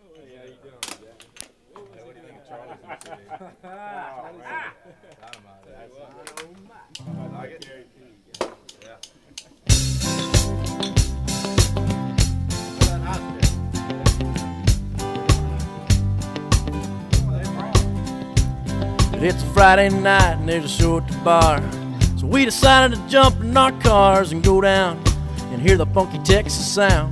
Hey, how you doing, Jack? What do you think of Charlie's in today? Dynamite. Like it? Yeah. It's a Friday night and there's a show at the bar, so we decided to jump in our cars and go down and hear the funky Texas sound.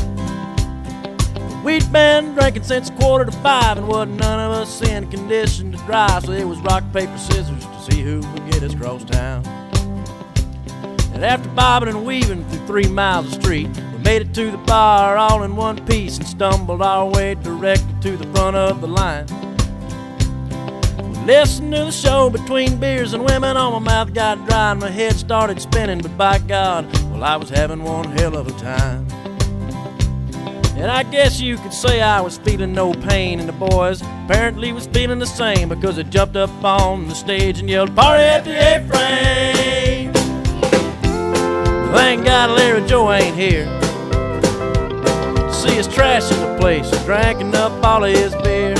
We'd been drinking since 4:45 and wasn't none of us in condition to drive, so it was rock, paper, scissors to see who would get us across town. And after bobbing and weaving through 3 miles of street, we made it to the bar all in one piece and stumbled our way directly to the front of the line. Listened to the show between beers and women, on my mouth got dry and my head started spinning, but by God, well, I was having one hell of a time. And I guess you could say I was feeling no pain, and the boys apparently was feeling the same, because they jumped up on the stage and yelled, "Party at the A-Frame!" Thank God Larry Joe ain't here. See us trashing the place, drinking up all of his beer.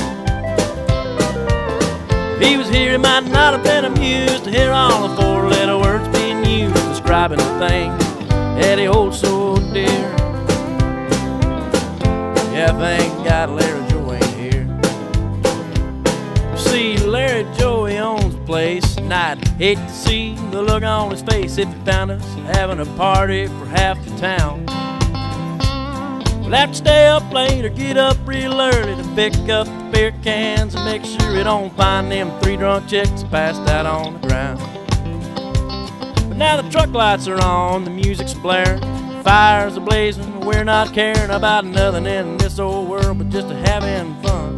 If he was here, he might not have been amused to hear all the 4-letter words being used, describing the thing that he holds so dear. Yeah, thank God Larry Joe ain't here. You see, Larry Joe, he owns the place, and I'd hate to see the look on his face if he found us having a party for half the town. We'll have to stay up late or get up real early to pick up the beer cans and make sure we don't find them 3 drunk chicks passed out on the ground. But now the truck lights are on, the music's blaring, fires are blazing, we're not caring about nothing in this old world but just having fun.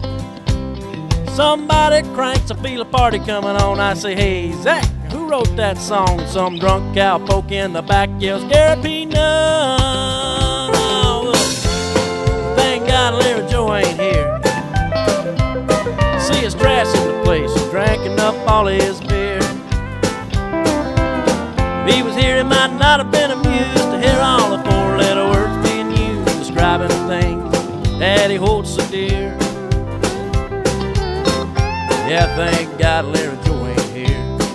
Somebody cranks, I feel a party coming on. I say, "Hey Zach, who wrote that song?" And some drunk cowpoke in the back yells, "Gary P. Nunn." Oh, thank God Larry Joe ain't here. See us trashing the place, drinking up all his beer. If he was here, he might not have been amused to hear all the 4-letter words being used, describing things that he holds so dear. Yeah, thank God Larry Joe ain't here.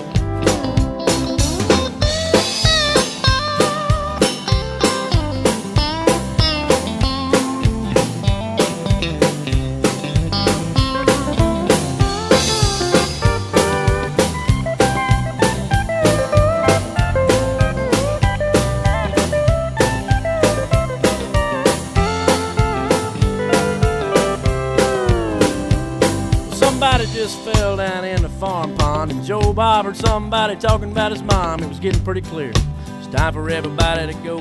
Somebody just fell down in the farm pond, and Joe Bob heard somebody talking about his mom. It was getting pretty clear, it's time for everybody to go,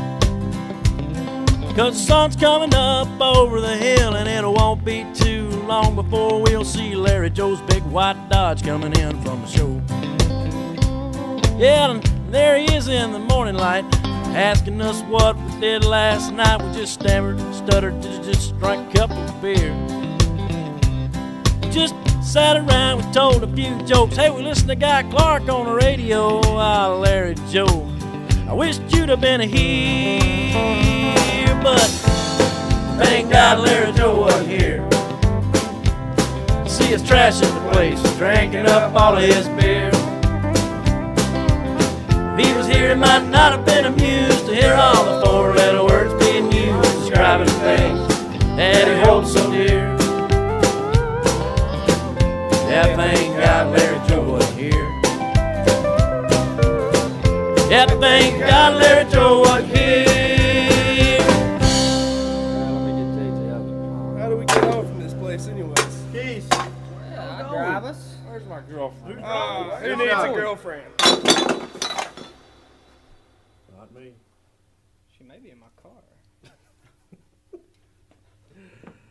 'cause the sun's coming up over the hill, and it won't be too long before we'll see Larry Joe's big white Dodge coming in from the show. Yeah, and there he is in the morning light, asking us what we did last night. We just stammered and stuttered, just drank a couple of beer. Just sat around, we told a few jokes. Hey, we listened to Guy Clark on the radio. Ah, Larry Joe, I wished you'd have been here, but thank God Larry Joe wasn't here. See us trashing the place, drinking up all of his beer. If he was here, he might not have been amused to hear all the 4-letter words being used, describing things that he holds so dear. Yeah, thank God Larry Joe wasn't here. Yeah, thank God Larry Joe wasn't here. How do we get home from this place anyways? Keys. Yeah, drive us. Where's my girlfriend? Who needs a girlfriend? Not me. She may be in my car.